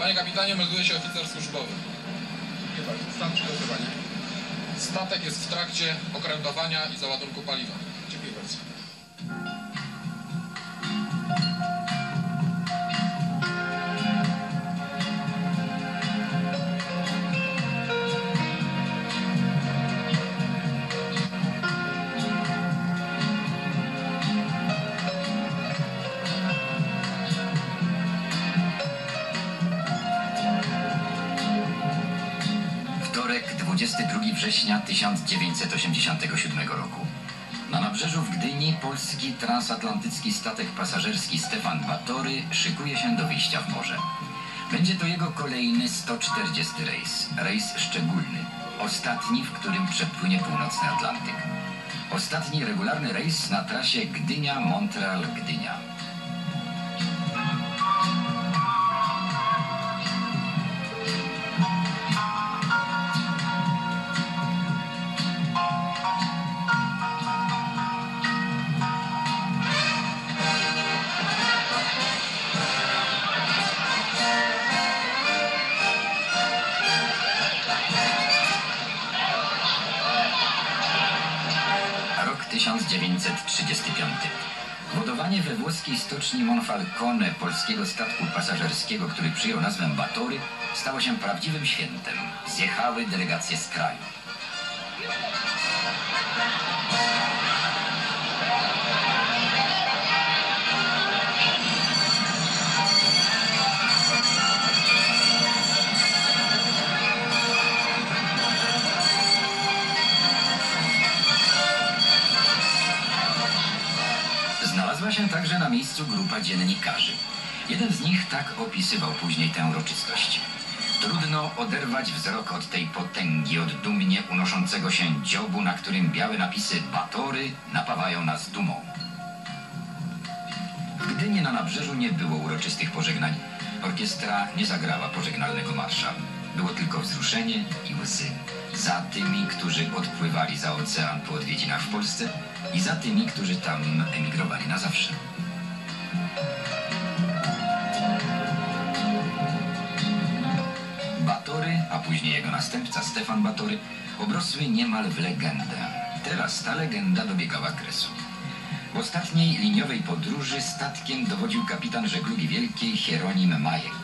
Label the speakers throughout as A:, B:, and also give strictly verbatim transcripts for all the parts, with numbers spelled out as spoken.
A: Panie kapitanie, melduje się oficer służbowy.
B: Stan przygotowania.
A: Statek jest w trakcie okrętowania i załadunku paliwa.
B: Dziękuję bardzo.
C: dwudziestego drugiego września tysiąc dziewięćset osiemdziesiątego siódmego roku. Na nabrzeżu w Gdyni polski transatlantycki statek pasażerski Stefan Batory szykuje się do wyjścia w morze. Będzie to jego kolejny sto czterdziesty rejs, rejs szczególny, ostatni, w którym przepłynie północny Atlantyk. Ostatni regularny rejs na trasie Gdynia-Montreal-Gdynia. tysiąc dziewięćset trzydziesty piąty. Wodowanie we włoskiej stoczni Monfalcone polskiego statku pasażerskiego, który przyjął nazwę Batory, stało się prawdziwym świętem. Zjechały delegacje z kraju. Znalazła się także na miejscu grupa dziennikarzy. Jeden z nich tak opisywał później tę uroczystość. Trudno oderwać wzrok od tej potęgi, od dumnie unoszącego się dziobu, na którym białe napisy Batory napawają nas dumą. W Gdyni na nabrzeżu nie było uroczystych pożegnań. Orkiestra nie zagrała pożegnalnego marsza. Było tylko wzruszenie i łzy. Za tymi, którzy odpływali za ocean po odwiedzinach w Polsce i za tymi, którzy tam emigrowali na zawsze. Batory, a później jego następca Stefan Batory, obrosły niemal w legendę. Teraz ta legenda dobiegała kresu. W ostatniej liniowej podróży statkiem dowodził kapitan żeglugi wielkiej Hieronim Majek.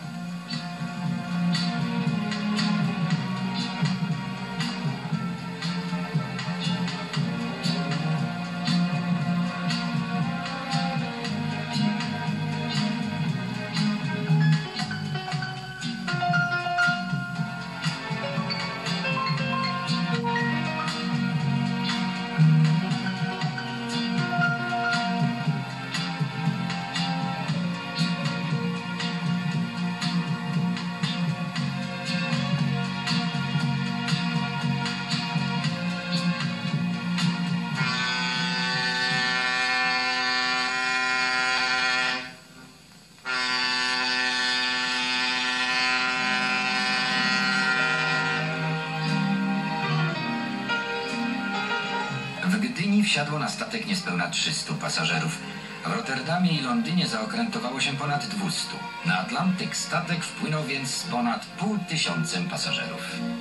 C: W Gdyni wsiadło na statek niespełna trzystu pasażerów. W Rotterdamie i Londynie zaokrętowało się ponad dwustu. Na Atlantyk statek wpłynął więc z ponad pół tysiącem pasażerów.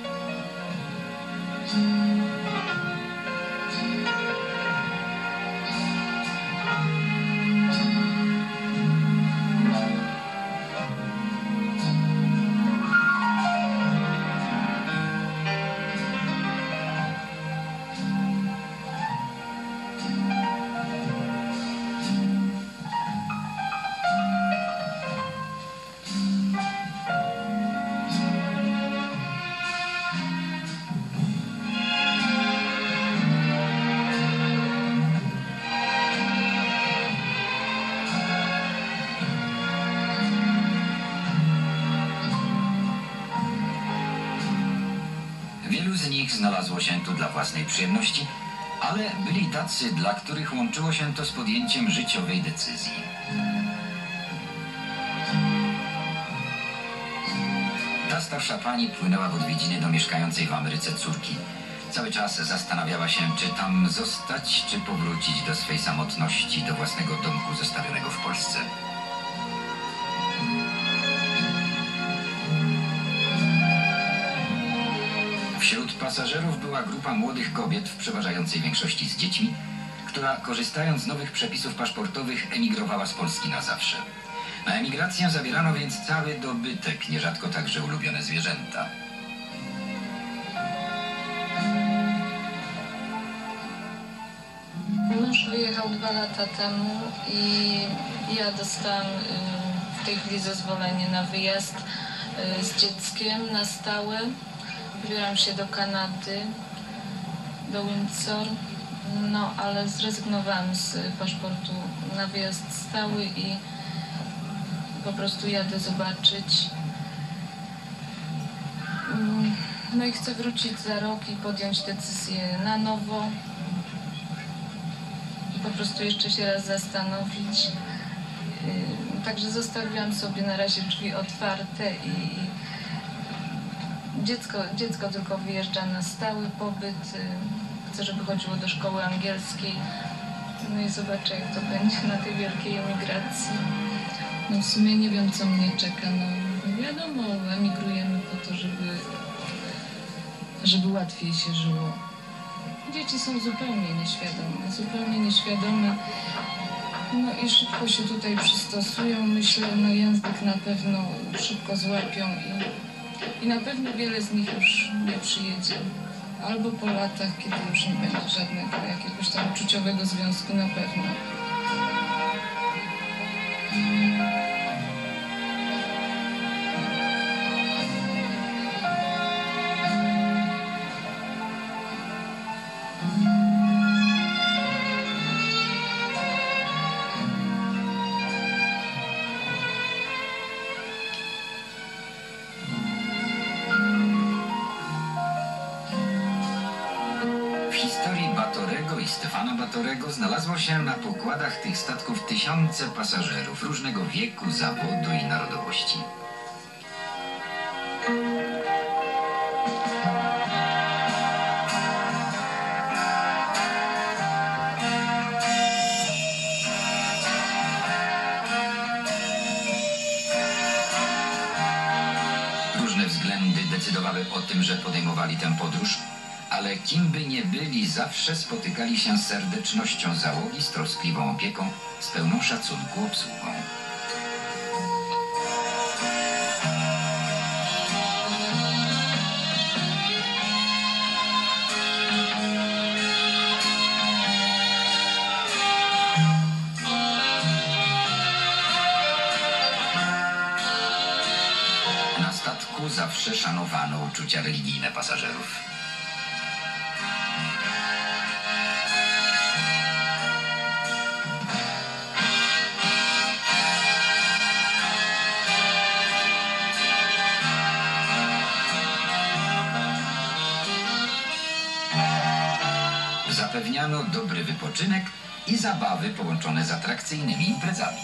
C: Wielu z nich znalazło się tu dla własnej przyjemności, ale byli tacy, dla których łączyło się to z podjęciem życiowej decyzji. Ta starsza pani płynęła w odwiedziny do mieszkającej w Ameryce córki. Cały czas zastanawiała się, czy tam zostać, czy powrócić do swej samotności, do własnego domku zostawionego w Polsce. Wśród pasażerów była grupa młodych kobiet, w przeważającej większości z dziećmi, która korzystając z nowych przepisów paszportowych emigrowała z Polski na zawsze. Na emigrację zabierano więc cały dobytek, nierzadko także ulubione zwierzęta.
D: Mąż wyjechał dwa lata temu i ja dostałam w tej chwili zezwolenie na wyjazd z dzieckiem na stałe. Wybieram się do Kanady, do Windsor, no ale zrezygnowałam z paszportu na wyjazd stały i po prostu jadę zobaczyć. No i chcę wrócić za rok i podjąć decyzję na nowo. Po prostu jeszcze się raz zastanowić. Także zostawiłam sobie na razie drzwi otwarte i dziecko, dziecko tylko wyjeżdża na stały pobyt. Chcę, żeby chodziło do szkoły angielskiej. No i zobaczę, jak to będzie na tej wielkiej emigracji. No w sumie nie wiem, co mnie czeka. No wiadomo, emigrujemy po to, żeby, żeby łatwiej się żyło. Dzieci są zupełnie nieświadome, zupełnie nieświadome. No i szybko się tutaj przystosują, myślę, no język na pewno szybko złapią i, i na pewno wiele z nich już nie przyjedzie. Albo po latach, kiedy już nie będzie żadnego jakiegoś tam uczuciowego związku, na pewno.
C: W historii Batorego i Stefana Batorego znalazło się na pokładach tych statków tysiące pasażerów różnego wieku, zawodu i narodowości. Różne względy decydowały o tym, że podejmowali tę podróż, ale kim by nie byli, zawsze spotykali się z serdecznością załogi, z troskliwą opieką, z pełną szacunku obsługą. Na statku zawsze szanowano uczucia religijne pasażerów. Zapewniano dobry wypoczynek i zabawy połączone z atrakcyjnymi imprezami.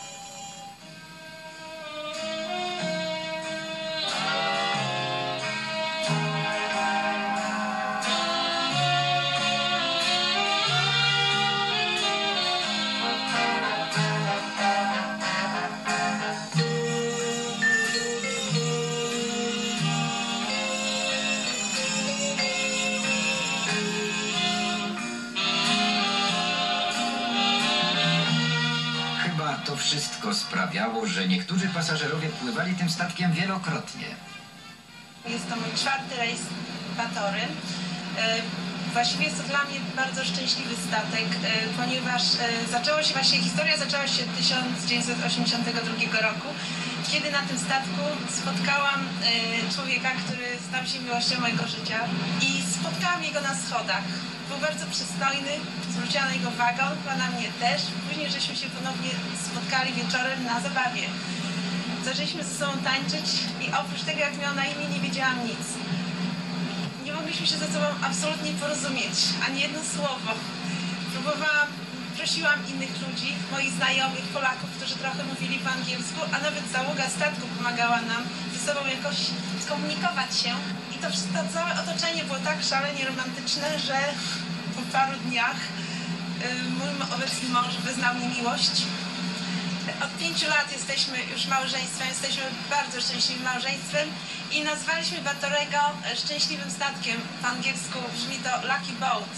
C: To wszystko sprawiało, że niektórzy pasażerowie pływali tym statkiem wielokrotnie.
E: Jest to mój czwarty rejs Batory. Właściwie jest to dla mnie bardzo szczęśliwy statek, ponieważ zaczęło się właśnie, historia zaczęła się tysiąc dziewięćset osiemdziesiątego drugiego roku, kiedy na tym statku spotkałam człowieka, który stał się miłością mojego życia i spotkałam jego na schodach. Był bardzo przystojny, zwróciłam na niego uwagę, on chyba na mnie też. Później żeśmy się ponownie spotkali wieczorem na zabawie. Zaczęliśmy ze sobą tańczyć i oprócz tego, jak miał na imię, nie wiedziałam nic. Nie mogliśmy się ze sobą absolutnie porozumieć, ani jedno słowo. Próbowałam, prosiłam innych ludzi, moich znajomych, Polaków, którzy trochę mówili po angielsku, a nawet załoga statku pomagała nam ze sobą jakoś skomunikować się. I to, to całe otoczenie było tak szalenie romantyczne, że po paru dniach yy, mój obecny mąż wyznał mi miłość. Od pięciu lat jesteśmy już małżeństwem, jesteśmy bardzo szczęśliwym małżeństwem i nazwaliśmy Batorego szczęśliwym statkiem. Po angielsku brzmi to Lucky Boat.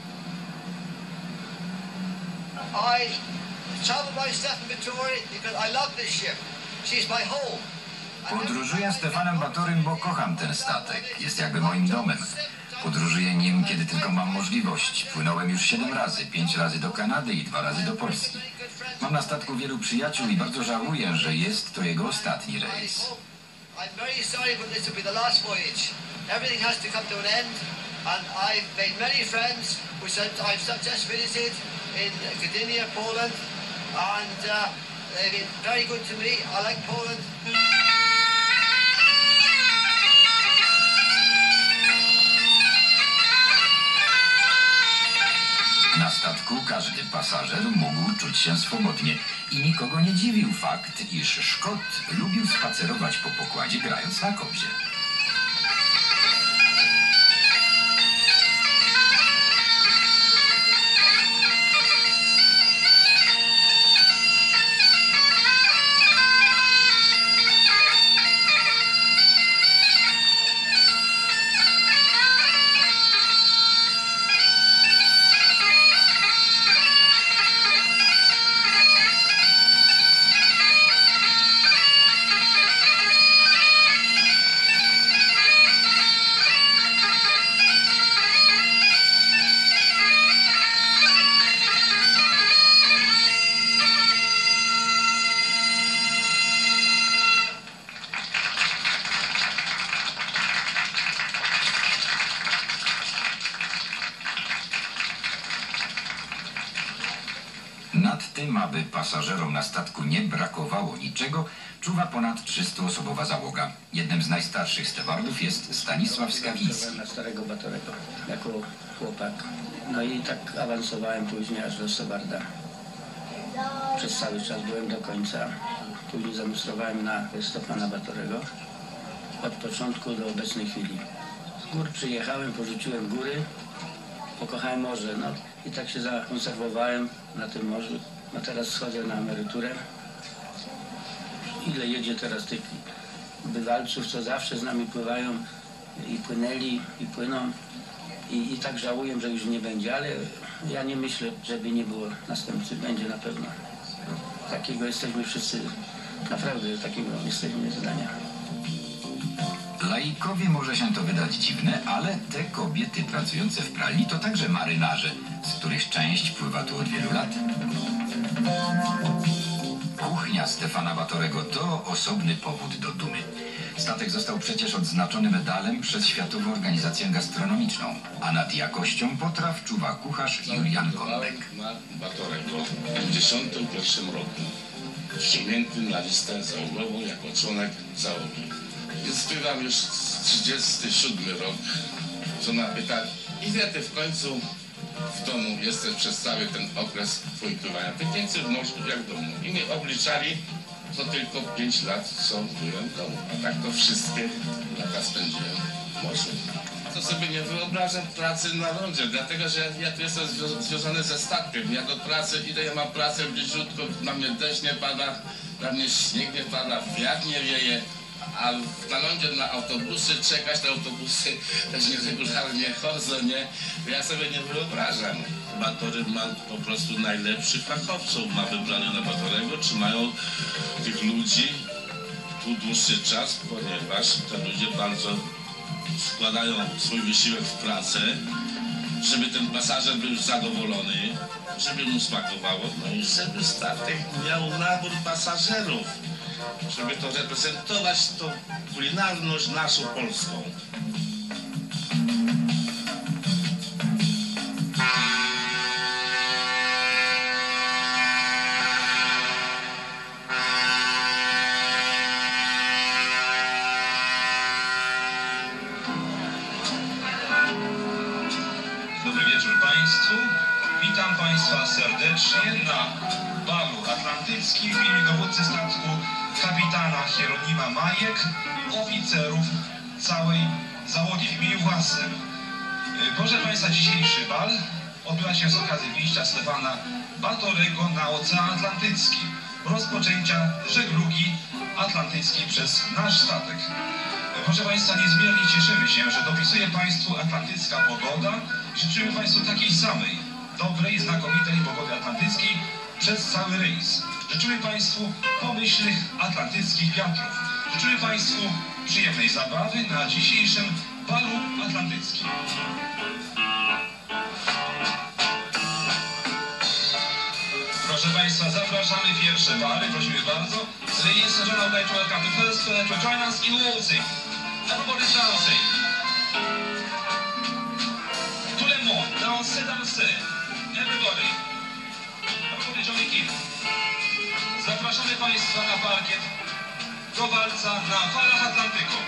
F: I travel by Stefan Batory because I love this ship. She's my home.
C: Podróżuję Stefanem Batorym, bo kocham ten statek. Jest jakby moim domem. Podróżuję nim, kiedy tylko mam możliwość. Płynąłem już siedem razy, pięć razy do Kanady i dwa razy do Polski. Mam na statku wielu przyjaciół i bardzo żałuję, że jest to jego ostatni rejs.
F: I'm very sorry, but this will be the last voyage. Everything has to come to an end, and I've made many friends which I've just visited in Gdynia, Poland, and uh, they've been very good to me. I like Poland.
C: Na statku każdy pasażer mógł czuć się swobodnie i nikogo nie dziwił fakt, iż Szkot lubił spacerować po pokładzie, grając na kobzie. Nad tym, aby pasażerom na statku nie brakowało niczego, czuwa ponad trzystuosobowa załoga. Jednym z najstarszych stewardów jest Stanisław Skawiński.
G: Na starego Batorego jako chłopak. No i tak awansowałem później aż do stewarda. Przez cały czas byłem do końca. Później zamustrowałem na Stefana Batorego. Od początku do obecnej chwili. Z gór przyjechałem, porzuciłem góry, pokochałem morze. No i tak się zakonserwowałem na tym morzu. No teraz schodzę na emeryturę. Ile jedzie teraz tych bywalców, co zawsze z nami pływają i płynęli, i płyną. I, i tak żałuję, że już nie będzie, ale ja nie myślę, żeby nie było następcy. Będzie na pewno. Takiego jesteśmy wszyscy, naprawdę takiego jesteśmy zdania.
C: Laikowi może się to wydać dziwne, ale te kobiety pracujące w pralni to także marynarze, z których część pływa tu od wielu lat. Kuchnia Stefana Batorego to osobny powód do dumy. Statek został przecież odznaczony medalem przez Światową Organizację Gastronomiczną, a nad jakością potraw czuwa kucharz Julian Kondek.
H: Na Batorego w pięćdziesiątym pierwszym roku wciągnięty na listę załogową jako członek załogi. Więc pływam już trzydziesty siódmy rok. Żona pyta, ile ty w końcu w domu jesteś przez cały ten okres twój pływania? Tych więcej w morzu jak w domu. I mnie obliczali, to tylko pięć lat, co byłem w domu. A tak to wszystkie lata spędziłem w morzu. To sobie nie wyobrażam pracy na lądzie, dlatego że ja tu jestem zwią związany ze statkiem. Ja do pracy idę, ja mam pracę bliziutko, na mnie deszcz nie pada, na mnie śnieg nie pada, wiatr nie wieje. A na lądzie na autobusy czekać, te autobusy też nieregularnie chodzą, nie? Ja sobie nie wyobrażam.
I: Batory ma po prostu najlepszych fachowców, ma wybranych na Batorego, czy mają tych ludzi tu dłuższy czas, ponieważ te ludzie bardzo wkładają swój wysiłek w pracę, żeby ten pasażer był zadowolony, żeby mu smakowało, no i żeby statek miał nabór pasażerów, żeby to reprezentować tą kulinarność naszą polską.
J: Dobry wieczór Państwu. Witam Państwa serdecznie na balu atlantyckim w imieniu dowódcy statku kapitana Hieronima Majek, oficerów całej załogi w imieniu własnym. Proszę Państwa, dzisiejszy bal odbywa się z okazji wyjścia Stefana Batorego na Ocean Atlantycki. rozpoczęcia żeglugi atlantyckiej przez nasz statek. Proszę Państwa, niezmiernie cieszymy się, że dopisuje Państwu atlantycka pogoda. Życzymy Państwu takiej samej, dobrej, znakomitej pogody atlantyckiej przez cały rejs. Życzymy Państwu pomyślnych atlantyckich wiatrów. Życzymy Państwu przyjemnej zabawy na dzisiejszym balu atlantyckim. Proszę Państwa, zapraszamy pierwsze pary, prosimy bardzo. Ladies and gentlemen, I'd like to welcome the first pair to join us in waltzing. Everybody's dancing. Tout le monde, dansez, dansez. Everybody. Everybody join in. Zapraszamy Państwa na parkiet do walca na falach Atlantyku.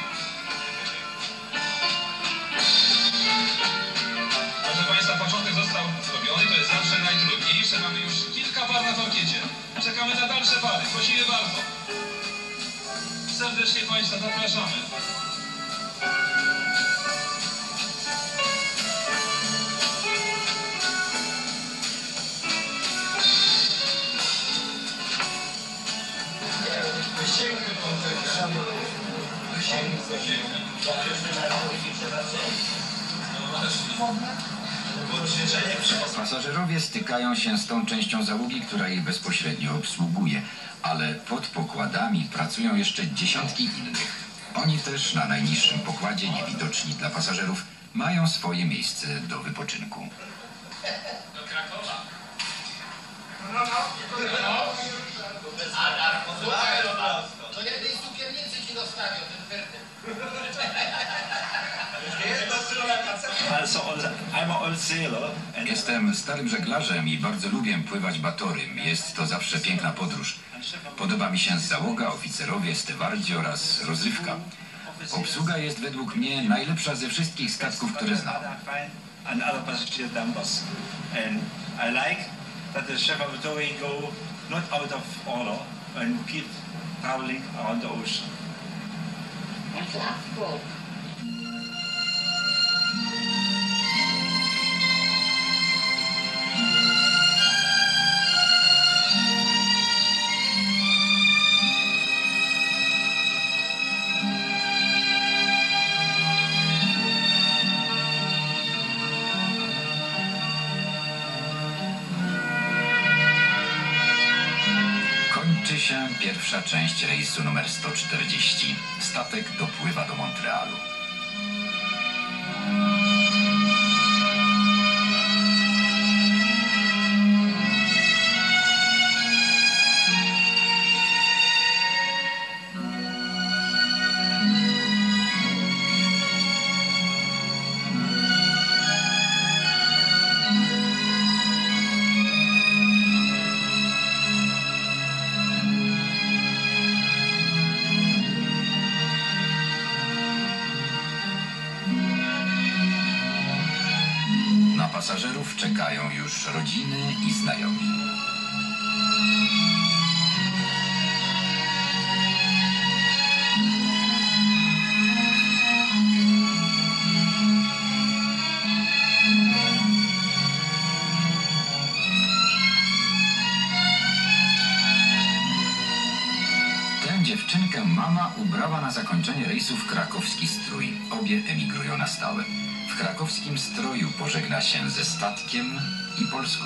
J: Proszę Państwa, początek został zrobiony, to jest zawsze najtrudniejsze. Mamy już kilka par na parkiecie. Czekamy na dalsze pary. Prosimy bardzo. Serdecznie Państwa zapraszamy.
C: Pasażerowie stykają się z tą częścią załogi, która jej bezpośrednio obsługuje, ale pod pokładami pracują jeszcze dziesiątki innych. Oni też na najniższym pokładzie, niewidoczni dla pasażerów, mają swoje miejsce do wypoczynku.
A: Do Krakowa.
B: To jednej cukiernicy ci dostawią, ten Ferdek.
C: Jestem starym żeglarzem i bardzo lubię pływać batorym. Jest to zawsze piękna podróż. Podoba mi się załoga, oficerowie, stewardzi oraz rozrywka. Obsługa jest według mnie najlepsza ze wszystkich statków, które znam. Kończy się pierwsza część rejsu numer sto czterdzieści. Statek dopływa do Montrealu. Na pasażerów czekają już rodziny i znajomi. Tę dziewczynkę mama ubrała na zakończenie rejsu w krakowski strój. Obie emigrują na stałe. W krakowskim stroju pożegna się ze statkiem i Polską.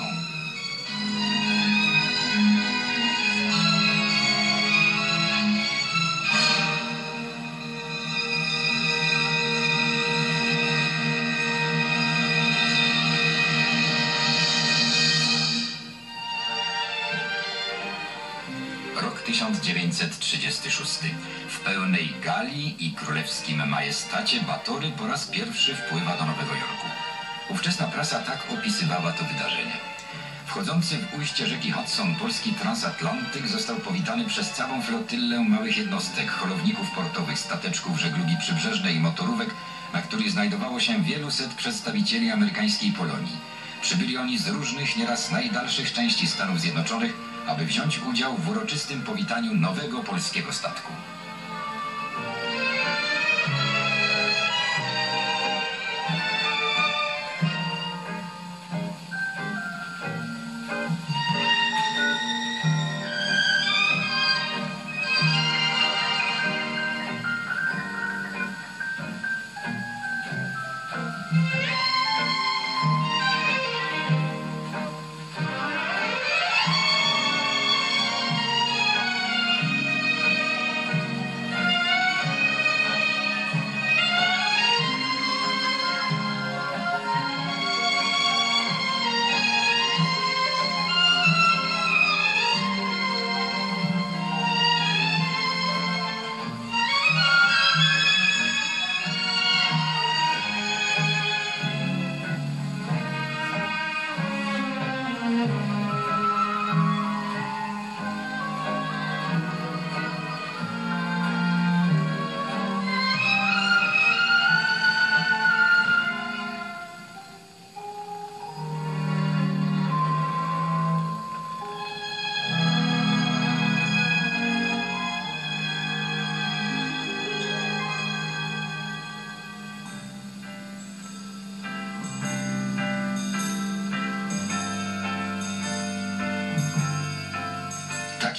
C: Rok tysiąc dziewięćset trzydziesty szósty. W pełnej gali i królewskim majestacie Batory po raz pierwszy wpływa do Nowego Jorku. Ówczesna prasa tak opisywała to wydarzenie. Wchodzący w ujście rzeki Hudson polski transatlantyk został powitany przez całą flotyllę małych jednostek, holowników portowych, stateczków żeglugi przybrzeżnej i motorówek, na których znajdowało się wielu set przedstawicieli amerykańskiej Polonii. Przybyli oni z różnych, nieraz najdalszych części Stanów Zjednoczonych, aby wziąć udział w uroczystym powitaniu nowego polskiego statku.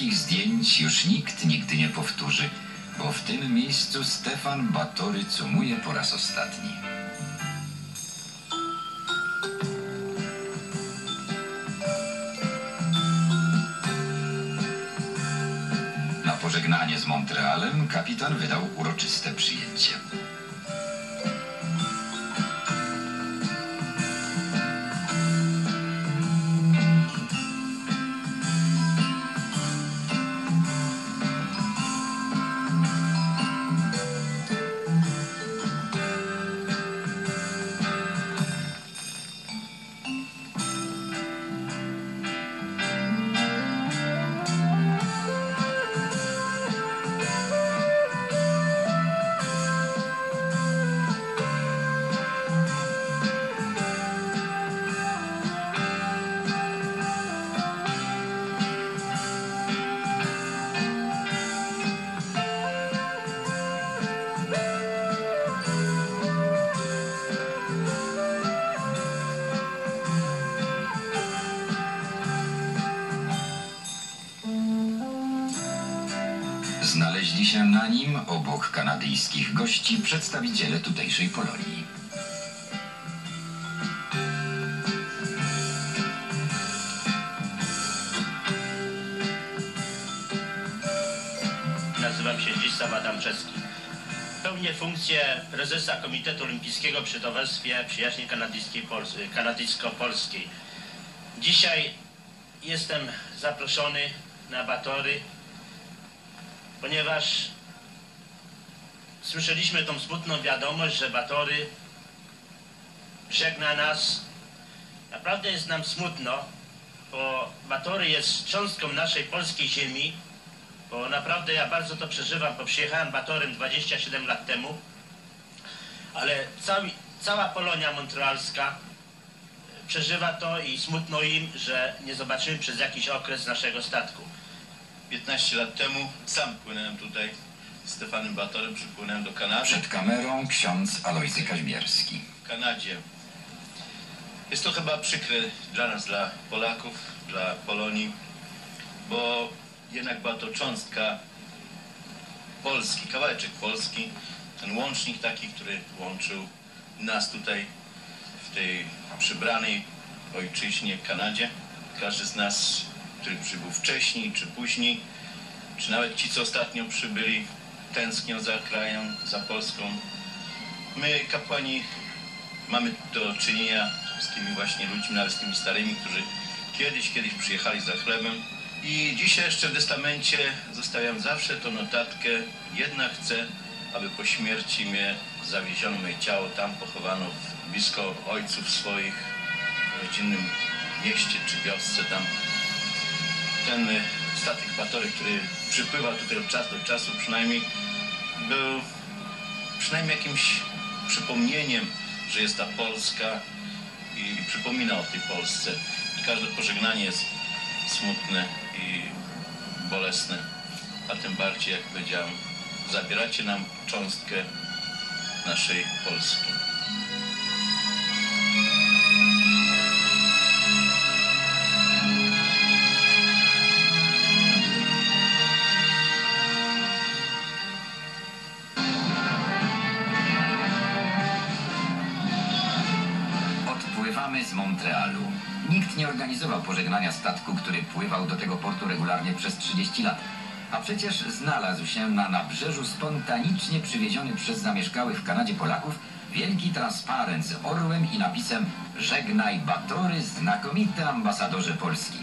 C: takich zdjęć już nikt nigdy nie powtórzy, bo w tym miejscu Stefan Batory cumuje po raz ostatni. Na pożegnanie z Montrealem kapitan wydał uroczyste przyjęcie. Znaleźli się na nim, obok kanadyjskich gości, przedstawiciele tutejszej Polonii.
K: Nazywam się Zdzisław Adamczewski. Pełnię funkcję prezesa Komitetu Olimpijskiego przy Towarzystwie Przyjaźni Kanadyjsko-Polskiej. Dzisiaj jestem zaproszony na Batory, ponieważ słyszeliśmy tą smutną wiadomość, że Batory żegna nas. Naprawdę jest nam smutno, bo Batory jest cząstką naszej polskiej ziemi, bo naprawdę ja bardzo to przeżywam, bo przyjechałem Batorym dwadzieścia siedem lat temu, ale cały, cała Polonia montrealska przeżywa to i smutno im, że nie zobaczymy przez jakiś okres naszego statku.
L: piętnaście lat temu sam płynąłem tutaj z Stefanem Batorym, przypłynąłem do Kanady.
C: Przed kamerą ksiądz Alojzy Kaźmierski.
L: W Kanadzie. Jest to chyba przykre dla nas, dla Polaków, dla Polonii, bo jednak była to cząstka Polski, kawałeczek Polski, ten łącznik taki, który łączył nas tutaj w tej przybranej ojczyźnie Kanadzie. Każdy z nas, który przybył wcześniej czy później, czy nawet ci, co ostatnio przybyli, tęsknią za krajem, za Polską. My, kapłani, mamy do czynienia z tymi właśnie ludźmi, nawet z tymi starymi, którzy kiedyś, kiedyś przyjechali za chlebem. I dzisiaj jeszcze w testamencie zostawiam zawsze tą notatkę: jednak chcę, aby po śmierci mnie zawieziono moje ciało, tam pochowano blisko ojców swoich, w rodzinnym mieście czy wiosce tam. Ten statek Batory, który przypływał tutaj od czasu do czasu, przynajmniej był przynajmniej jakimś przypomnieniem, że jest ta Polska i przypomina o tej Polsce. I każde pożegnanie jest smutne i bolesne, a tym bardziej, jak powiedziałem, zabieracie nam cząstkę naszej Polski.
C: Odpływamy z Montrealu. Nikt nie organizował pożegnania statku, który pływał do tego portu regularnie przez trzydzieści lat. A przecież znalazł się na nabrzeżu spontanicznie przywieziony przez zamieszkałych w Kanadzie Polaków wielki transparent z orłem i napisem „Żegnaj Batory, znakomity ambasadorze Polski”.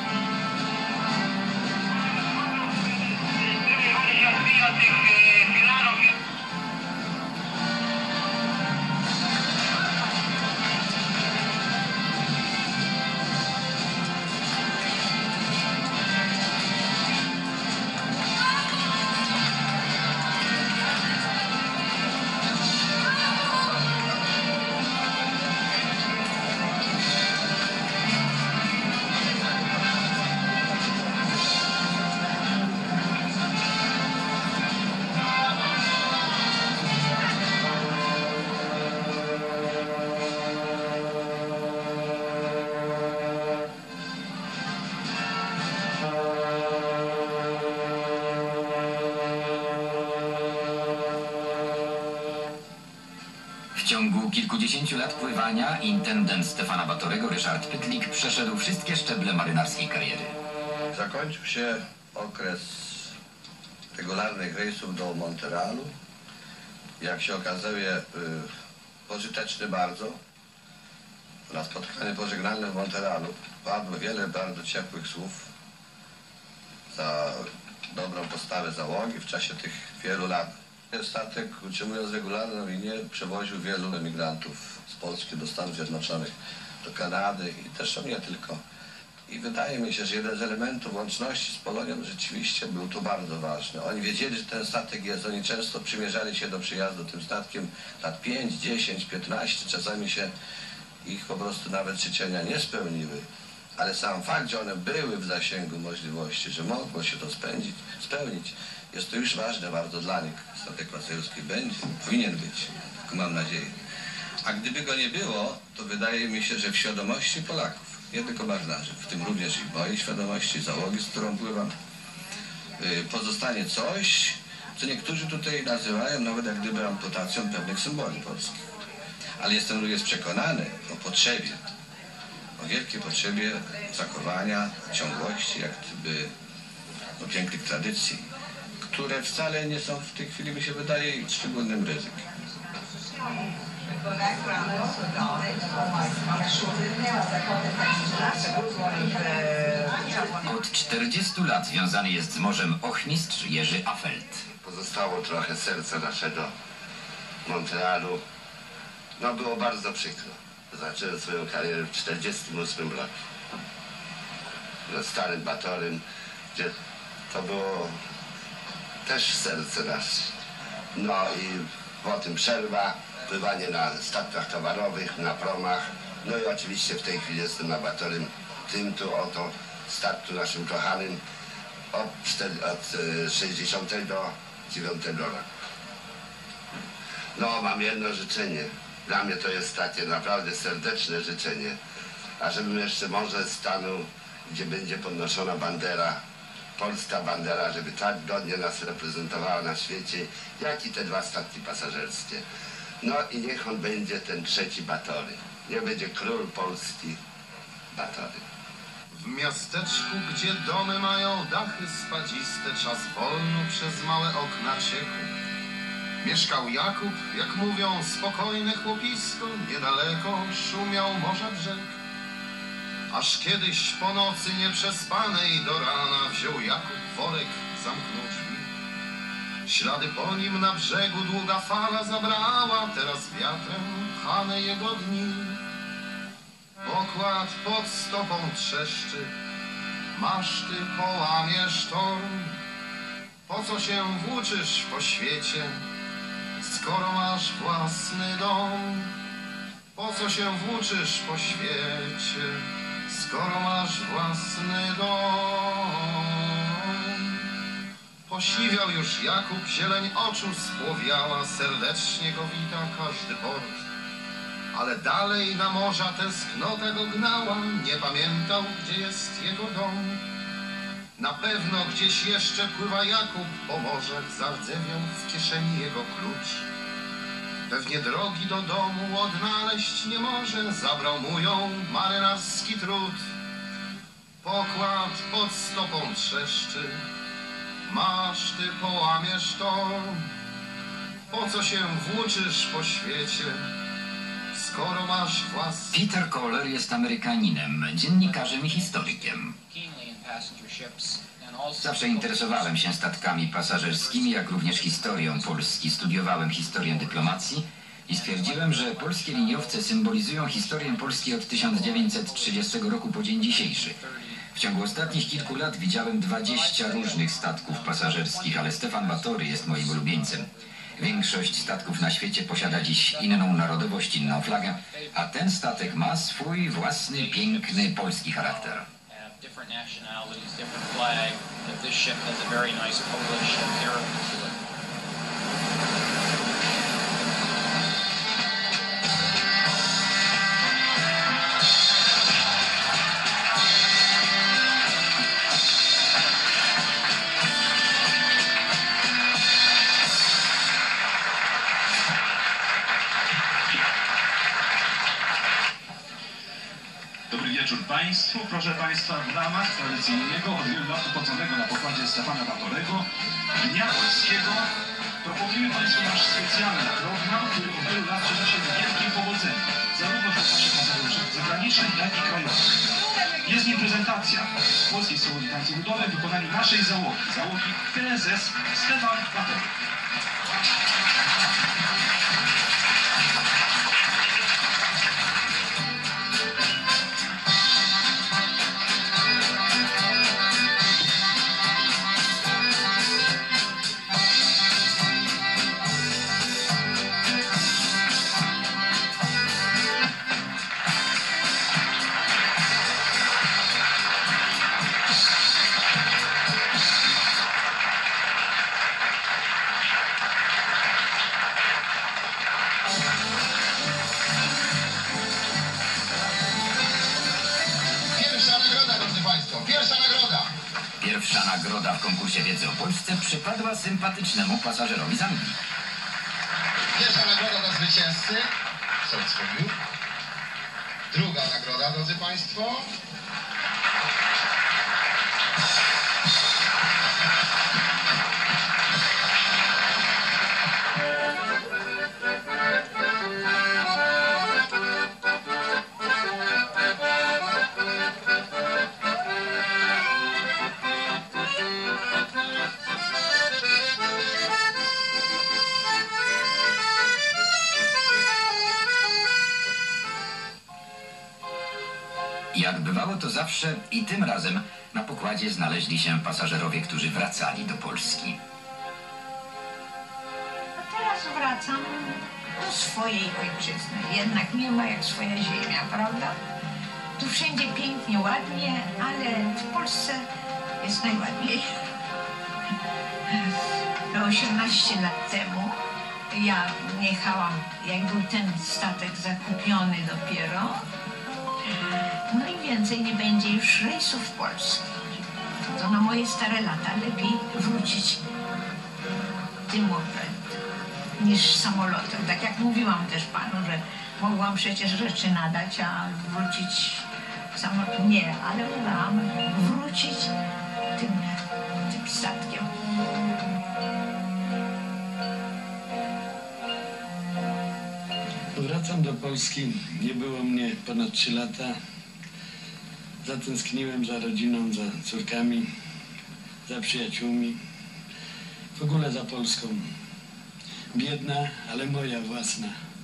M: Tych
C: ciągu kilkudziesięciu lat pływania intendent Stefana Batorego, Ryszard Pytlik, przeszedł wszystkie szczeble marynarskiej kariery.
M: Zakończył się okres regularnych rejsów do Montrealu. Jak się okazuje, y, pożyteczny bardzo. Na spotkanie pożegnalne w Montrealu padło wiele bardzo ciepłych słów za dobrą postawę załogi w czasie tych wielu lat. Statek, utrzymując regularną linię, przewoził wielu emigrantów z Polski do Stanów Zjednoczonych, do Kanady i też nie tylko. I wydaje mi się, że jeden z elementów łączności z Polonią rzeczywiście był tu bardzo ważny. Oni wiedzieli, że ten statek jest, oni często przymierzali się do przyjazdu tym statkiem lat pięć, dziesięć, piętnaście, czasami się ich po prostu nawet życzenia nie spełniły. Ale sam fakt, że one były w zasięgu możliwości, że mogło się to spędzić, spełnić, jest to już ważne bardzo dla nich. Statek pasażerski będzie, powinien być, tak mam nadzieję. A gdyby go nie było, to wydaje mi się, że w świadomości Polaków, nie tylko marynarzy, w tym również i w mojej świadomości, załogi, z którą pływam, pozostanie coś, co niektórzy tutaj nazywają nawet jak gdyby amputacją pewnych symboli polskich. Ale jestem również przekonany o potrzebie, o wielkiej potrzebie zachowania ciągłości, jak gdyby no, pięknych tradycji, które wcale nie są w tej chwili, mi się wydaje, szczególnym ryzykiem.
C: Od czterdziestu lat związany jest z morzem ochmistrz Jerzy Afelt.
N: Pozostało trochę serca naszego Montrealu. No było bardzo przykro. Zacząłem swoją karierę w czterdziestym ósmym roku. Na starym Batorym, gdzie to było też serce nasze. No i potem przerwa, pływanie na statkach towarowych, na promach. No i oczywiście w tej chwili jestem na Batorym, tym tu oto statku naszym kochanym od, od sześćdziesiątego dziewiątego roku. No mam jedno życzenie. Dla mnie to jest takie naprawdę serdeczne życzenie, ażebym jeszcze może stanął, gdzie będzie podnoszona bandera, polska bandera, żeby tak godnie nas reprezentowała na świecie, jak i te dwa statki pasażerskie. No i niech on będzie ten trzeci Batory. Niech będzie król Polski Batory.
O: W miasteczku, gdzie domy mają dachy spadziste, czas wolno przez małe okna ciekł. Mieszkał Jakub, jak mówią, spokojne chłopisko, niedaleko szumiał morza brzeg. Aż kiedyś po nocy nieprzespanej do rana wziął Jakub worek, zamknął drzwi. Ślady po nim na brzegu długa fala zabrała, teraz wiatrem pchane jego dni. Pokład pod stopą trzeszczy, maszty połamie sztorm. Po co się włóczysz po świecie, skoro masz własny dom? Po co się włóczysz po świecie, skoro masz własny dom? Posiwiał już Jakub, zieleń oczu spłowiała, serdecznie go wita każdy port. Ale dalej na morza tęsknota go gnała, nie pamiętał, gdzie jest jego dom. Na pewno gdzieś jeszcze pływa Jakub po morzach, zardzewiał w kieszeni jego klucz. Pewnie drogi do domu odnaleźć nie może, zabrał mu ją marynarski trud. Pokład pod stopą trzeszczy, maszty połamie sztorm. Po co się włóczysz po świecie, skoro masz własny...
C: Peter Kohler jest Amerykaninem, dziennikarzem i historykiem. Zawsze interesowałem się statkami pasażerskimi, jak również historią Polski. Studiowałem historię dyplomacji i stwierdziłem, że polskie liniowce symbolizują historię Polski od tysiąc dziewięćset trzydziestego roku po dzień dzisiejszy. W ciągu ostatnich kilku lat widziałem dwadzieścia różnych statków pasażerskich, ale Stefan Batory jest moim ulubieńcem. Większość statków na świecie posiada dziś inną narodowość, inną flagę, a ten statek ma swój własny, piękny, polski charakter.
A: Different nationalities, different flag, that this ship has a very nice Polish heritage to it.
J: Dobry wieczór Państwu. Proszę Państwa, w ramach tradycyjnego od wielu lat obchodzonego na pokładzie Stefana Batorego Dnia Polskiego proponujemy Państwu nasz specjalny program, który od wielu lat cieszy się wielkim powodzeniem, zarówno wśród naszych pasażerów zagranicznych, jak i krajowych. Jest nim prezentacja Polskiej Sołowni Tańców Ludowych w wykonaniu naszej załogi, załogi T S S Stefan Batory.
C: Pierwsza nagroda w konkursie wiedzy o Polsce przypadła sympatycznemu pasażerowi z Anglii.
O: Pierwsza nagroda dla zwycięzcy. Druga nagroda, drodzy Państwo.
C: Jak bywało to zawsze i tym razem na pokładzie znaleźli się pasażerowie, którzy wracali do Polski.
P: A teraz wracam do swojej ojczyzny. Jednak nie ma jak swoja ziemia, prawda? Tu wszędzie pięknie, ładnie, ale w Polsce jest najładniej. osiemnaście lat temu ja jechałam, jak był ten statek zakupiony dopiero. No i więcej nie będzie już rejsów polskich. To na moje stare lata lepiej wrócić tym niż samolotem. Tak jak mówiłam też panu, że mogłam przecież rzeczy nadać, a wrócić samolotem. Nie, ale wolałam wrócić tym, tym statkiem.
G: Wracam do Polski, nie było mnie ponad trzy lata. Zatęskniłem za rodziną, za córkami, za przyjaciółmi, w ogóle za Polską. Biedna, ale moja własna.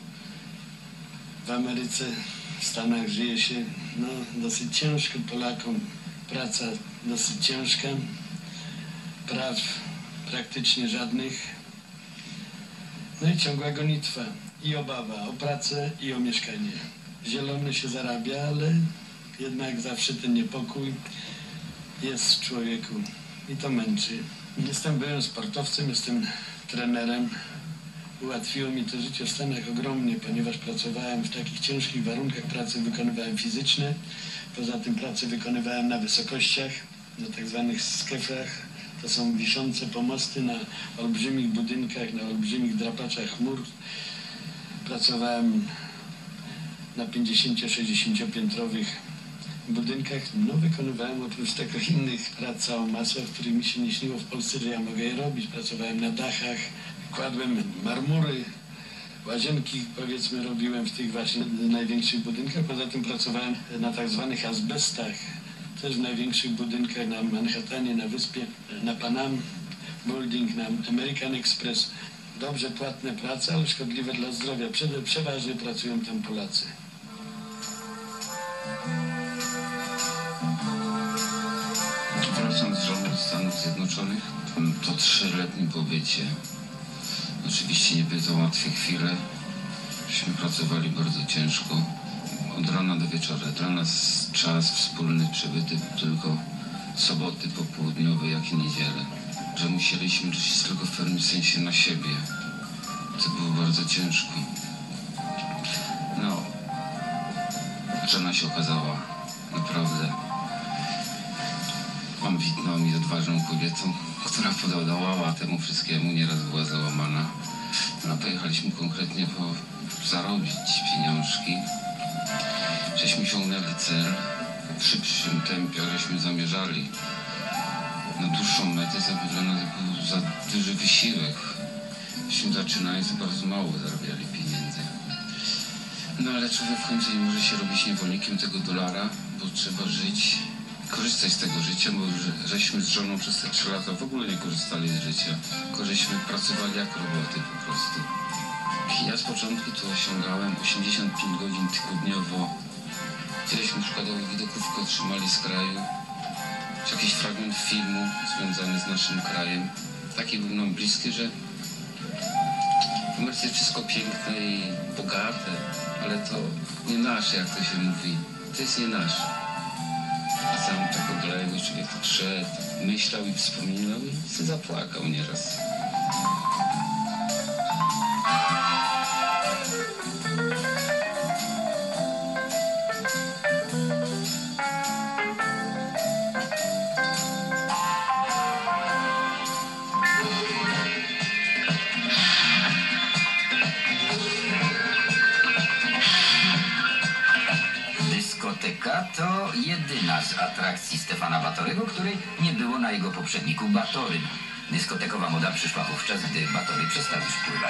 G: W Ameryce, w Stanach żyje się no, dosyć ciężko Polakom. Praca dosyć ciężka, praw praktycznie żadnych. No i ciągła gonitwa. I obawa o pracę i o mieszkanie. Zielony się zarabia, ale jednak zawsze ten niepokój jest w człowieku i to męczy. Jestem byłym sportowcem, jestem trenerem. Ułatwiło mi to życie w Stanach ogromnie, ponieważ pracowałem w takich ciężkich warunkach pracy, wykonywałem fizyczne. Poza tym pracę wykonywałem na wysokościach, na tak zwanych skefach. To są wiszące pomosty na olbrzymich budynkach, na olbrzymich drapaczach chmur. Pracowałem na pięćdziesięcio-sześćdziesięciopiętrowych budynkach. No, wykonywałem oprócz tego innych prac całą masę, o których mi się nie śniło w Polsce, że ja mogę je robić. Pracowałem na dachach, kładłem marmury, łazienki, powiedzmy, robiłem w tych właśnie największych budynkach. Poza tym pracowałem na tak zwanych azbestach, też w największych budynkach na Manhattanie, na wyspie, na Panam Building, na American Express. Dobrze płatne prace, ale szkodliwe dla zdrowia. Przeważnie pracują tam Polacy.
Q: Wracam z żołnierz Stanów Zjednoczonych po trzyletnim pobycie. Oczywiście nie były to łatwe chwile. Myśmy pracowali bardzo ciężko. Od rana do wieczora. Dla nas czas wspólny przebyty tylko soboty popołudniowe, jak i niedzielę. Że musieliśmy żyć tylko w pewnym sensie na siebie. To było bardzo ciężko. No, żona się okazała naprawdę ambitną i odważną kobietą, która podołała temu wszystkiemu, nieraz była załamana. No, pojechaliśmy konkretnie po zarobić pieniążki. żeśmy osiągnęli cel w szybszym tempie, żeśmy zamierzali na dłuższą metę, to dla nas był za duży wysiłek. Myśmy zaczynając bardzo mało zarabiali pieniędzy. No ale człowiek w końcu nie może się robić niewolnikiem tego dolara, bo trzeba żyć, korzystać z tego życia, bo że, żeśmy z żoną przez te trzy lata w ogóle nie korzystali z życia. Tylko żeśmy pracowali jak roboty po prostu. Ja z początku to osiągałem osiemdziesiąt pięć godzin tygodniowo. Tyleśmy przykładowo widokówkę otrzymali z kraju. Czy jakiś fragment filmu związany z naszym krajem. Taki był nam bliski, że w Ameryce jest wszystko piękne i bogate, ale to nie nasze, jak to się mówi. To jest nie nasze. A sam tak odległy człowiek tak szedł, myślał i wspominał i się zapłakał nieraz.
C: To jedyna z atrakcji Stefana Batorego, której nie było na jego poprzedniku Batorym. Dyskotekowa moda przyszła wówczas, gdy Batory przestał już pływać.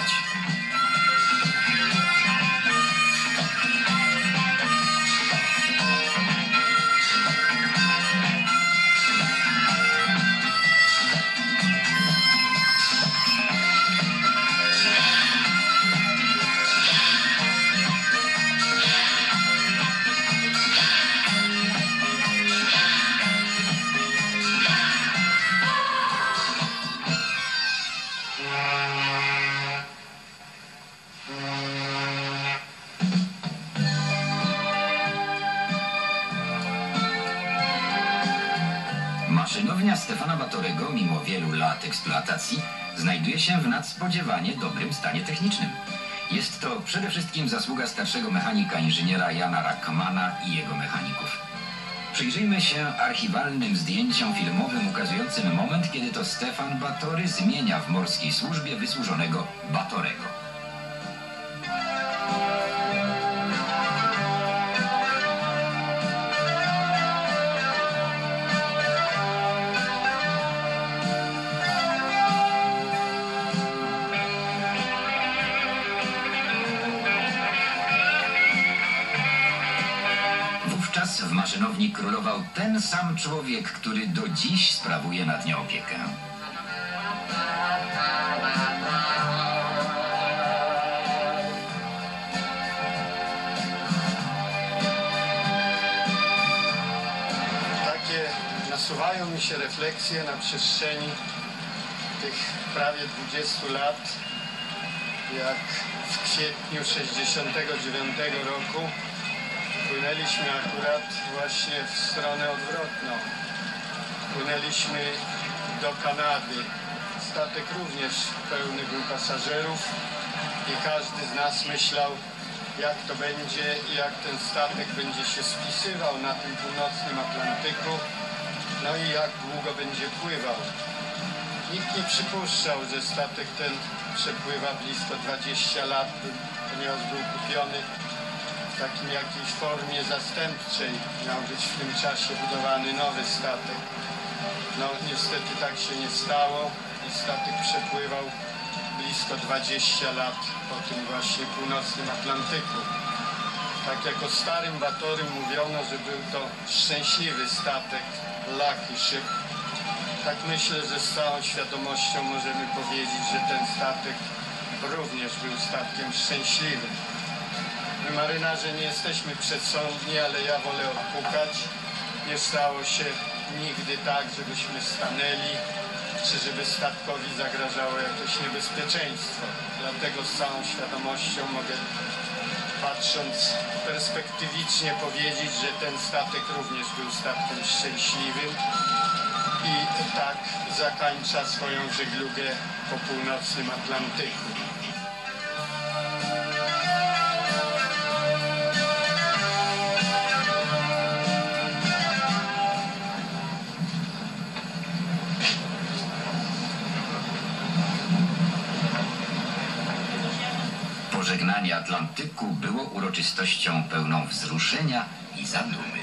C: Maszynownia Stefana Batorego, mimo wielu lat eksploatacji, znajduje się w nadspodziewanie dobrym stanie technicznym. Jest to przede wszystkim zasługa starszego mechanika inżyniera Jana Rackmana i jego mechaników. Przyjrzyjmy się archiwalnym zdjęciom filmowym ukazującym moment, kiedy to Stefan Batory zmienia w morskiej służbie wysłużonego Batorego. W maszynowni królował ten sam człowiek, który do dziś sprawuje nad nią opiekę.
R: Takie nasuwają mi się refleksje na przestrzeni tych prawie dwudziestu lat, jak w kwietniu sześćdziesiątego dziewiątego roku płynęliśmy akurat właśnie w stronę odwrotną. Płynęliśmy do Kanady. Statek również pełny był pasażerów i każdy z nas myślał, jak to będzie i jak ten statek będzie się spisywał na tym północnym Atlantyku, no i jak długo będzie pływał. Nikt nie przypuszczał, że statek ten przepływa blisko dwadzieścia lat, ponieważ był kupiony w takim jakiejś formie zastępczej. Miał być w tym czasie budowany nowy statek. No niestety tak się nie stało i statek przepływał blisko dwadzieścia lat po tym właśnie północnym Atlantyku. Tak jak o starym Batorym mówiono, że był to szczęśliwy statek, lucky ship. Tak myślę, że z całą świadomością możemy powiedzieć, że ten statek również był statkiem szczęśliwym. My marynarze nie jesteśmy przedsądni, ale ja wolę odpukać. Nie stało się nigdy tak, żebyśmy stanęli, czy żeby statkowi zagrażało jakieś niebezpieczeństwo. Dlatego z całą świadomością mogę, patrząc perspektywicznie, powiedzieć, że ten statek również był statkiem szczęśliwym i tak zakończa swoją żeglugę po północnym Atlantyku.
C: Pożegnanie Atlantyku było uroczystością pełną wzruszenia i zadumy.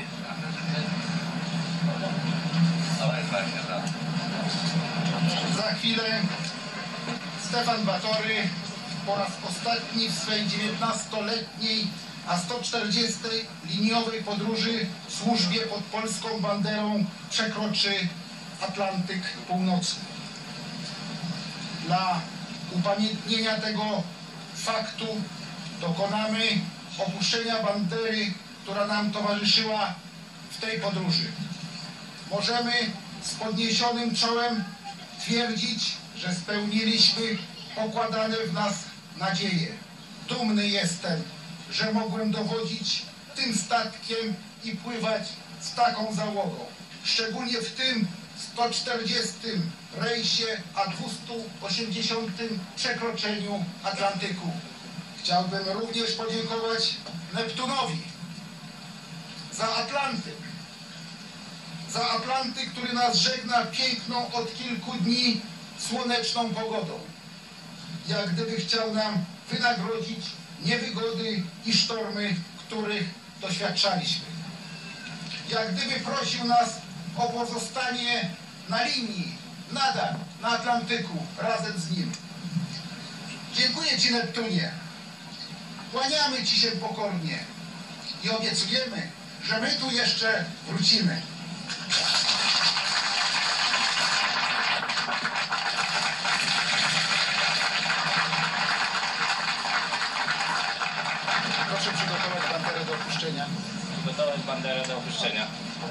O: Za chwilę Stefan Batory po raz ostatni w swej dziewiętnastoletniej, a sto czterdziestej liniowej podróży w służbie pod polską banderą przekroczy Atlantyk Północny. Dla upamiętnienia tego faktu dokonamy opuszczenia bandery, która nam towarzyszyła w tej podróży. Możemy z podniesionym czołem twierdzić, że spełniliśmy pokładane w nas nadzieje. Dumny jestem, że mogłem dowodzić tym statkiem i pływać z taką załogą. Szczególnie w tym sto czterdziestym rejsie, a dwieście osiemdziesiątym przekroczeniu Atlantyku. Chciałbym również podziękować Neptunowi za Atlantyk. Za Atlantyk, który nas żegna piękną od kilku dni słoneczną pogodą. Jak gdyby chciał nam wynagrodzić niewygody i sztormy, których doświadczaliśmy. Jak gdyby prosił nas o pozostanie na linii, nadal na Atlantyku, razem z nim. Dziękuję Ci, Neptunie. Kłaniamy Ci się pokornie i obiecujemy, że my tu jeszcze wrócimy. Proszę przygotować banderę do opuszczenia.
A: Przygotować banderę do opuszczenia.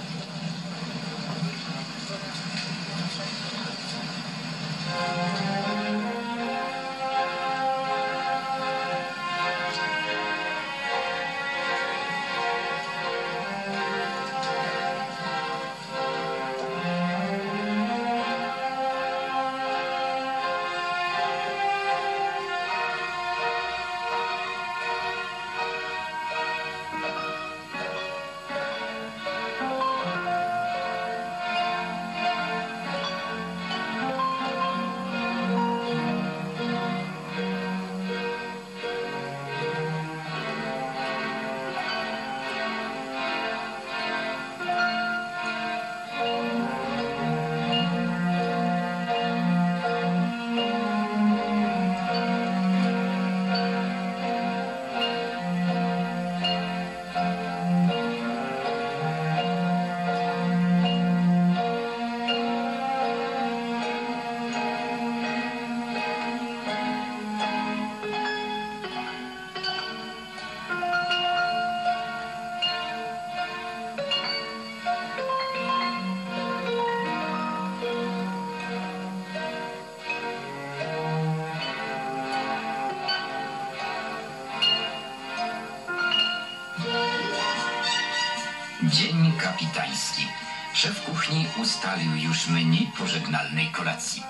C: Dzień kapitański. Szef kuchni ustalił już menu pożegnalnej kolacji.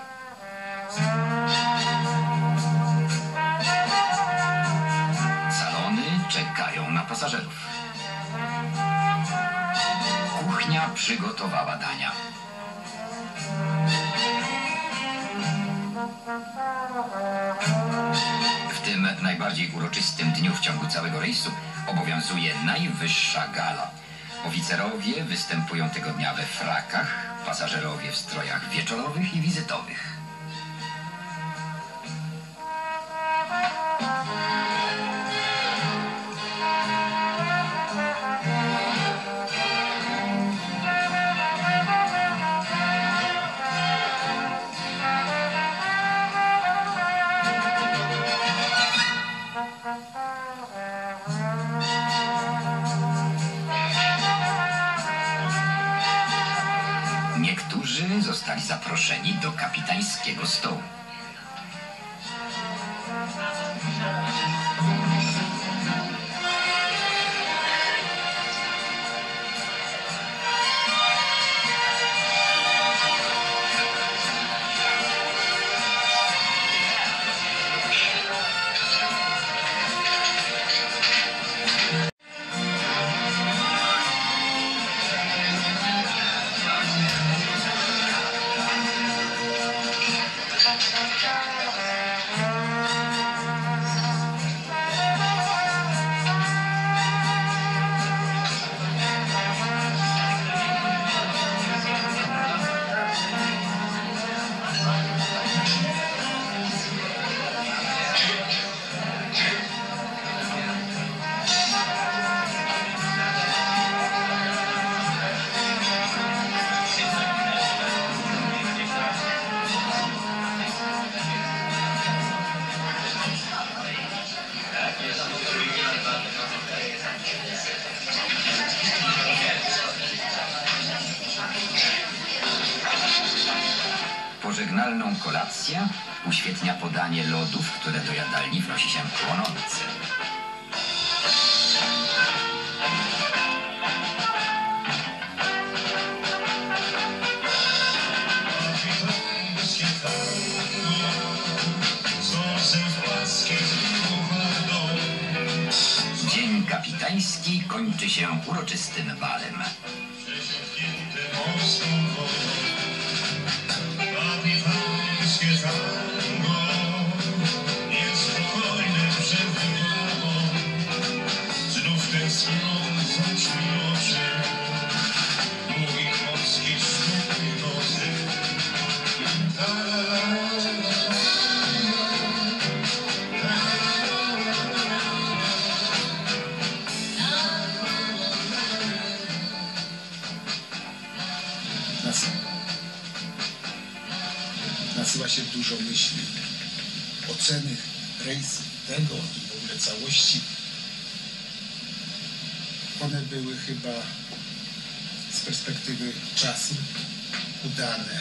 C: Salony czekają na pasażerów. Kuchnia przygotowała dania. W tym najbardziej uroczystym dniu w ciągu całego rejsu obowiązuje najwyższa gala. Oficerowie występują tego dnia we frakach, pasażerowie w strojach wieczorowych i wizytowych. Niektórzy zostali zaproszeni do kapitańskiego stołu.
B: Thank you.
C: oficjalną kolację uświetnia podanie lodów, które do jadalni wnosi się płonące. Dzień kapitański kończy się uroczystym balem.
S: Nasuwa się dużo myśli, oceny rejsu tego i w ogóle całości. One były chyba z perspektywy czasu udane.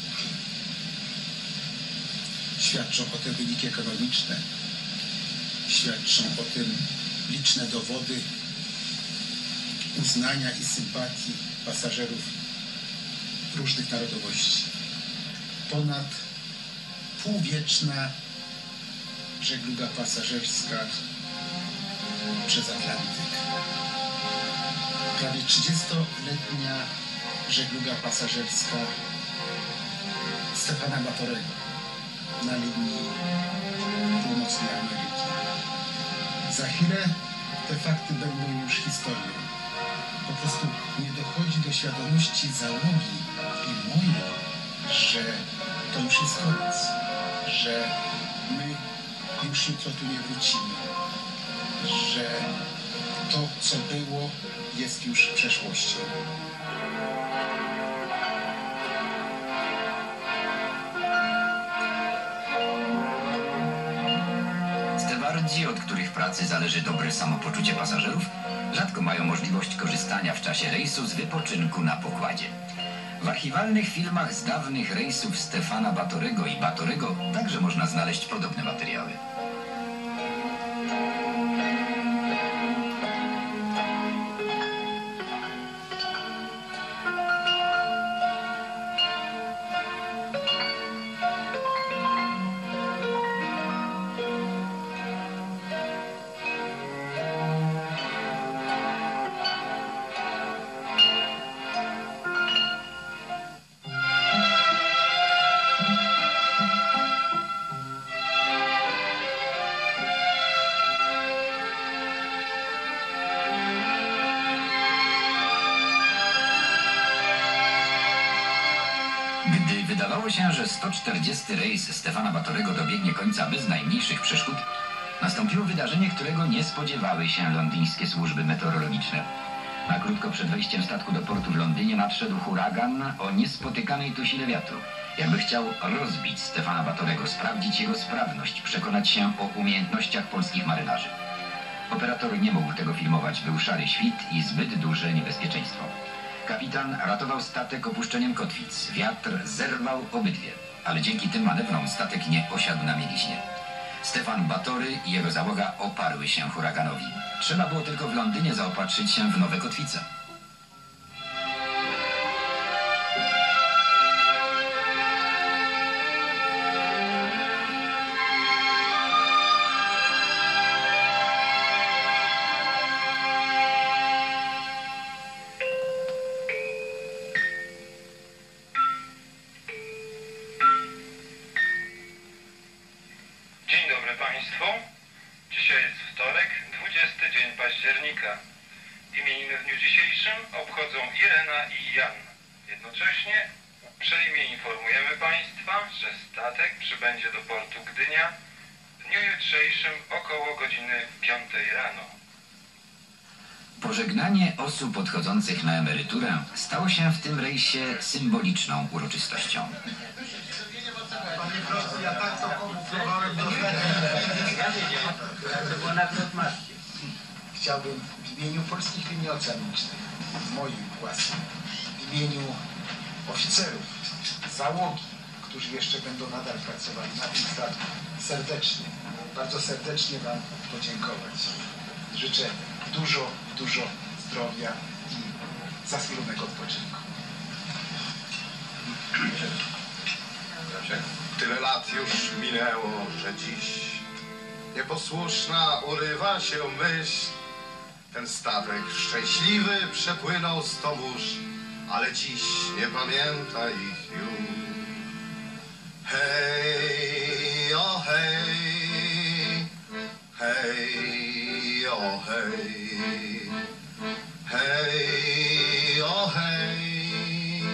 S: Świadczą o tym wyniki ekonomiczne, świadczą o tym liczne dowody uznania i sympatii pasażerów różnych narodowości. Ponad półwieczna żegluga pasażerska przez Atlantyk. Prawie trzydziestoletnia żegluga pasażerska Stefana Batorego na linii północnej Ameryki. Za chwilę te fakty będą już historią. Po prostu nie dochodzi do świadomości załogi i mojej, że to już jest koniec, że my już jutro tu nie wrócimy, że to, co było, jest już przeszłością.
C: Stewardzi, od których pracy zależy dobre samopoczucie pasażerów, rzadko mają możliwość korzystania w czasie rejsu z wypoczynku na pokładzie. W archiwalnych filmach z dawnych rejsów Stefana Batorego i Batorego także można znaleźć podobne materiały. Gdy wydawało się, że sto czterdziesty rejs Stefana Batorego dobiegnie końca bez najmniejszych przeszkód, nastąpiło wydarzenie, którego nie spodziewały się londyńskie służby meteorologiczne. Na krótko przed wejściem statku do portu w Londynie nadszedł huragan o niespotykanej tu sile wiatru. Jakby chciał rozbić Stefana Batorego, sprawdzić jego sprawność, przekonać się o umiejętnościach polskich marynarzy. Operator nie mógł tego filmować, był szary świt i zbyt duże niebezpieczeństwo. Kapitan ratował statek opuszczeniem kotwic. Wiatr zerwał obydwie, ale dzięki tym manewrom statek nie osiadł na mieliźnie. Stefan Batory i jego załoga oparły się huraganowi. Trzeba było tylko w Londynie zaopatrzyć się w nowe kotwice.
J: Państwu, dzisiaj jest wtorek, dwudziesty dzień października. Imieniny w dniu dzisiejszym obchodzą Irena i Jan. Jednocześnie uprzejmie informujemy Państwa, że statek przybędzie do portu Gdynia w dniu jutrzejszym około godziny piątej rano.
C: Pożegnanie osób odchodzących na emeryturę stało się w tym rejsie symboliczną uroczystością.
B: Panie Proszę, ja tak to konstruowałem do Chciałbym w imieniu polskich linii oceanicznych, w moim własnym, w imieniu oficerów, załogi,
S: którzy jeszcze będą nadal pracowali na tym statku. Serdecznie, bardzo serdecznie Wam podziękować. Życzę dużo, dużo zdrowia i zasłużonego odpoczynku.
O: Tyle lat już minęło, że dziś nieposłuszna urywa się myśl. Ten statek szczęśliwy przepłynął sto mórz, ale dziś nie pamięta ich już. Hej, o hej, hej, o hej, hej, o hej,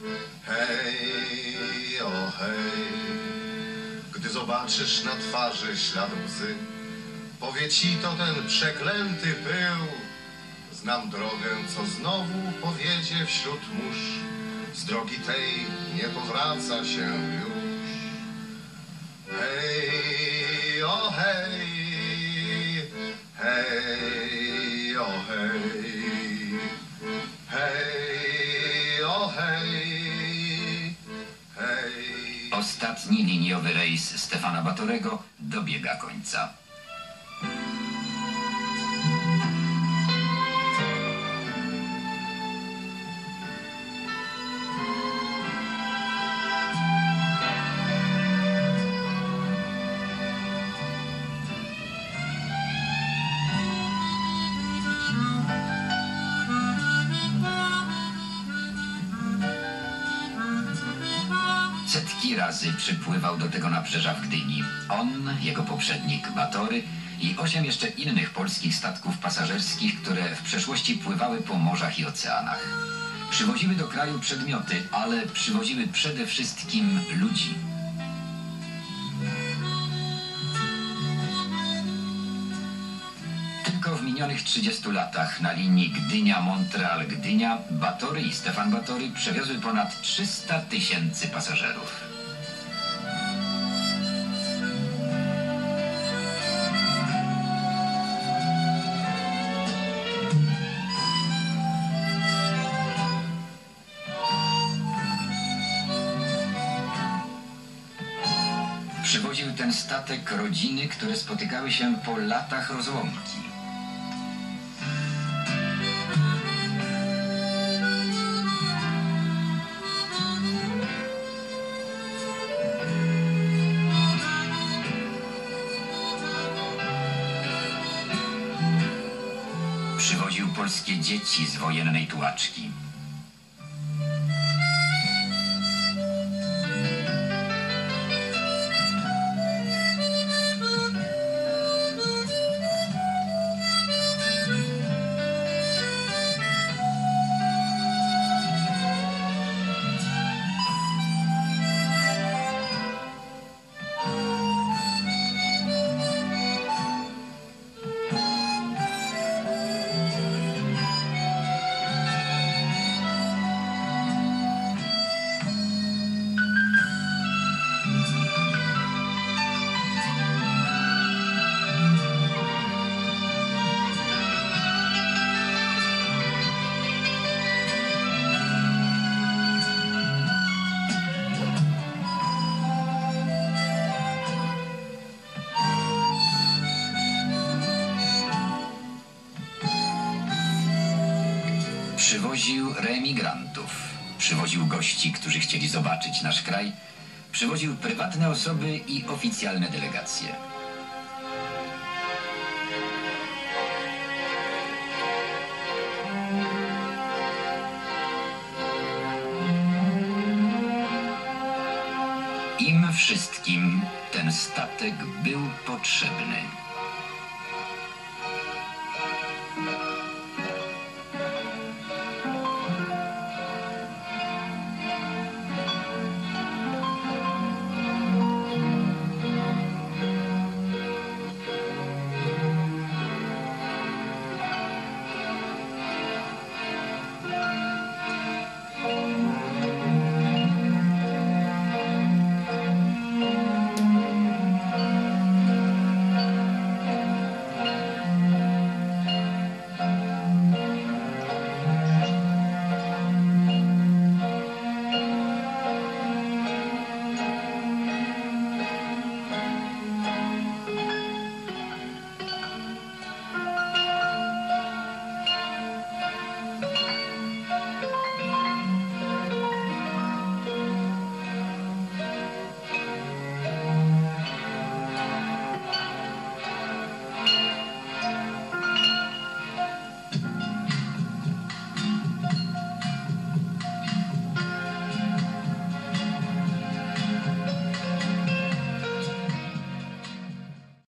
O: hej, o hej. Gdy zobaczysz na twarzy ślad łzy, powie ci to ten przeklęty pył. Znam drogę, co znowu powiedzie wśród mórz. Z drogi tej nie powraca się już. Hej, o hej, hej, o hej, hej, o hej, hej.
C: Ostatni liniowy rejs Stefana Batorego dobiega końca. Setki razy przypływał do tego nabrzeża w Gdyni. On, jego poprzednik Batory i osiem jeszcze innych polskich statków pasażerskich, które w przeszłości pływały po morzach i oceanach. Przywoziły do kraju przedmioty, ale przywoziły przede wszystkim ludzi. Tylko w minionych trzydziestu latach na linii Gdynia-Montreal-Gdynia Batory i Stefan Batory przewiozły ponad trzysta tysięcy pasażerów. Przywoził ten statek rodziny, które spotykały się po latach rozłąki. Przywoził polskie dzieci z wojennej tułaczki. Przywoził reemigrantów, przywoził gości, którzy chcieli zobaczyć nasz kraj, przywoził prywatne osoby i oficjalne delegacje. Im wszystkim ten statek był potrzebny.